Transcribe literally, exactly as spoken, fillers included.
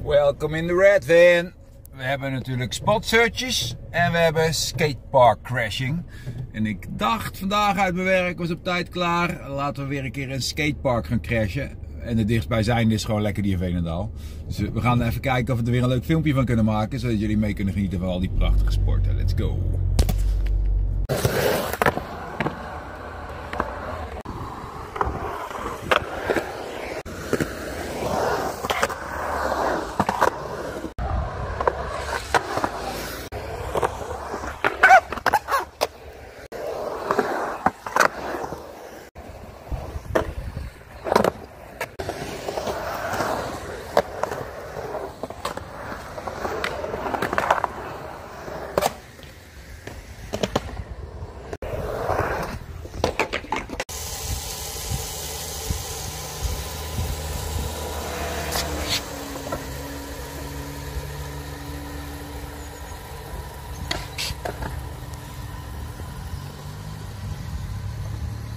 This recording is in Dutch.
Welcome in the red van. We hebben natuurlijk spot searches en we hebben skatepark crashing. En ik dacht vandaag uit mijn werk, was op tijd klaar. Laten we weer een keer een skatepark gaan crashen. En het dichtstbijzijnde is gewoon lekker die in Veenendaal. Dus we gaan even kijken of we er weer een leuk filmpje van kunnen maken. Zodat jullie mee kunnen genieten van al die prachtige sporten. Let's go!